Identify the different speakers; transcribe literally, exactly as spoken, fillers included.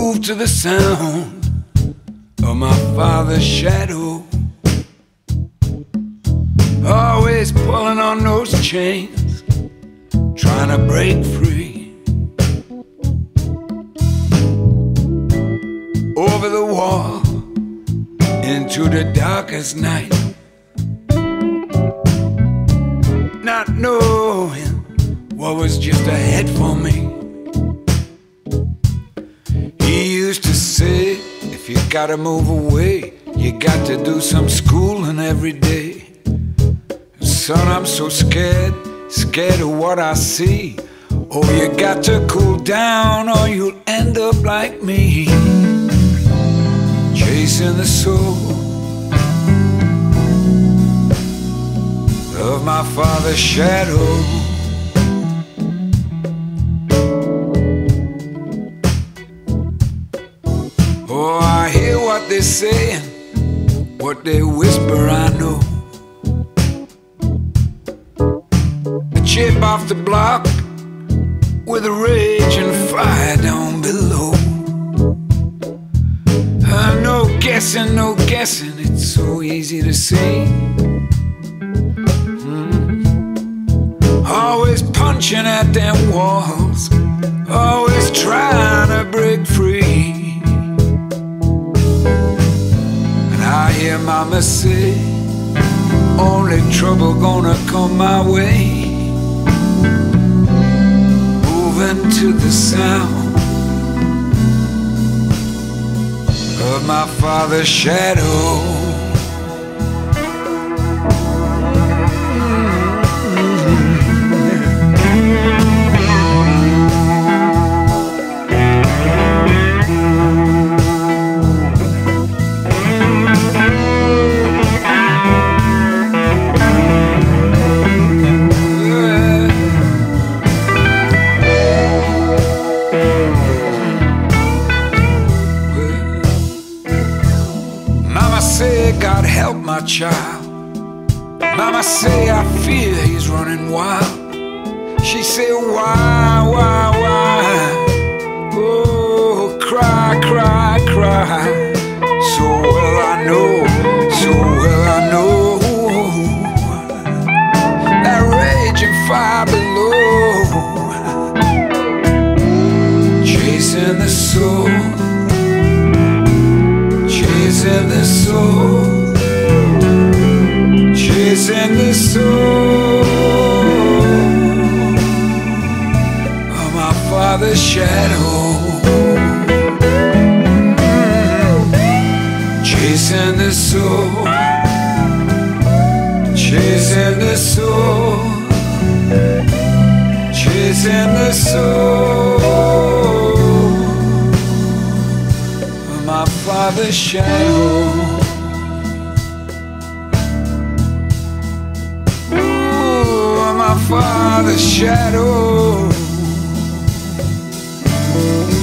Speaker 1: move to the sound of my father's shadow. Always pulling on those chains, trying to break free. Over the wall, into the darkest night, not knowing what was just ahead for me. He used to say, if you gotta move away, you got to do some schooling every day. Son, I'm so scared, scared of what I see. Oh, you got to cool down or you'll end up like me, chasing the soul of my father's shadow. Oh, I hear what they're saying, what they whisper I know. A chip off the block with a rage and fire down below. Uh, no guessing, no guessing, it's so easy to see. Mm. Always punching at them walls, always trying to break free. I hear mama say, only trouble gonna come my way. Moving to the sound of my father's shadow. God help my child. Mama say I fear he's running wild. She say why, why, why? Oh, cry, cry, cry. So well I know, so well I know that raging fire below, chasing the soul, chasing the soul, chasing the soul of my father's shadow. Chasing the soul, chasing the soul, chasing the soul of my father's shadow. My father's shadow.